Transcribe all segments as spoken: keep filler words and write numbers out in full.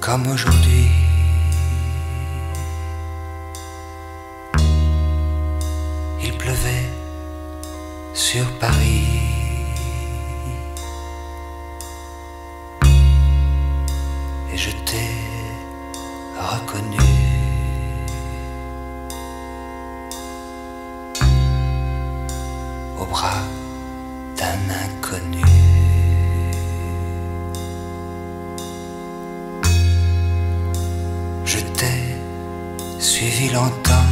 comme aujourd'hui. Il pleuvait sur Paris. Et je t'ai reconnu. Au bras d'un inconnu. Je t'ai suivi longtemps.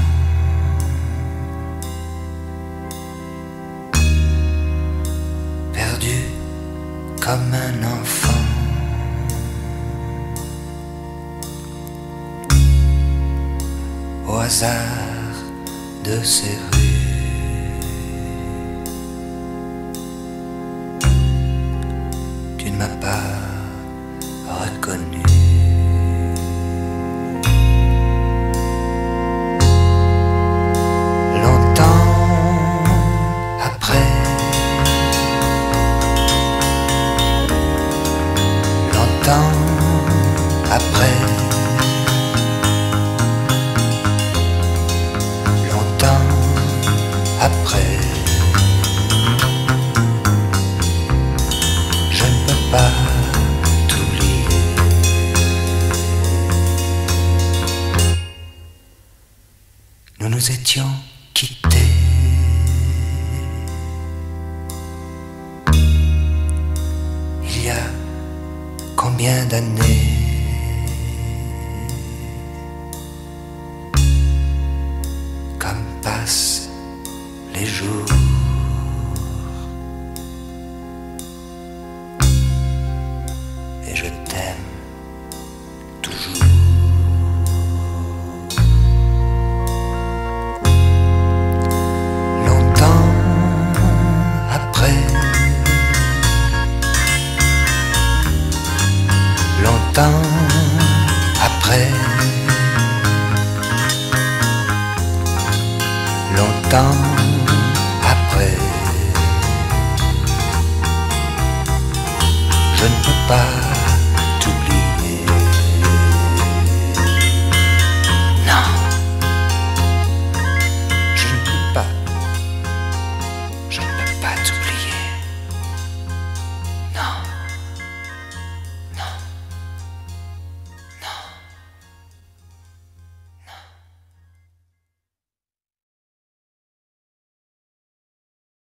Perdu comme un enfant. Au hasard de ces rues, tu ne m'as pas reconnu. Longtemps après, longtemps après, après, je ne peux pas t'oublier. Nous nous étions quittés. Il y a combien d'années? Comme passent les jours. Et je t'aime toujours. Longtemps après, longtemps après, longtemps après, je ne peux pas